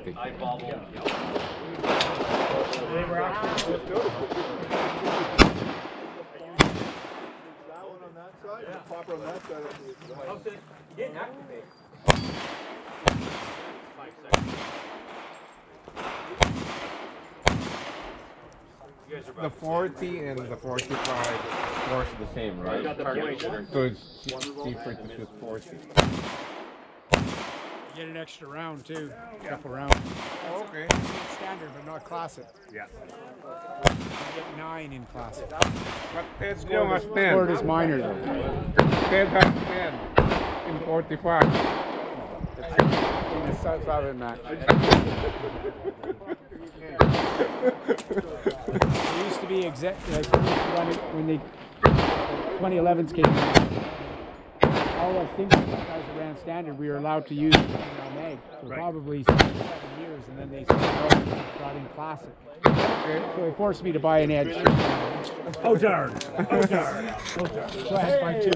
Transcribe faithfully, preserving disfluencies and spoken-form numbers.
forty. I bobble. They were actually That one on that side, yeah. The popper on that side. How's it? You didn't activate. Five seconds. You guys are about The forty and the forty-five force the same, right? got the point. So it's cheaper to shoot forty. Get an extra round too, a couple rounds. Okay. Standard, but not classic. Yeah. You get nine in classic. But Ted still has ten. Sport is minor though. Ted has ten in forty-five. In the South Island match. It used to be exact, like when, it, when the twenty elevens came out. All I think guys that ran standard, we were allowed to use it on egg for Right. probably seven years, and then they said no, brought in classic. Okay. So they forced me to buy an edge. Oh darn! Oh darn! Oh darn! So I had to buy two.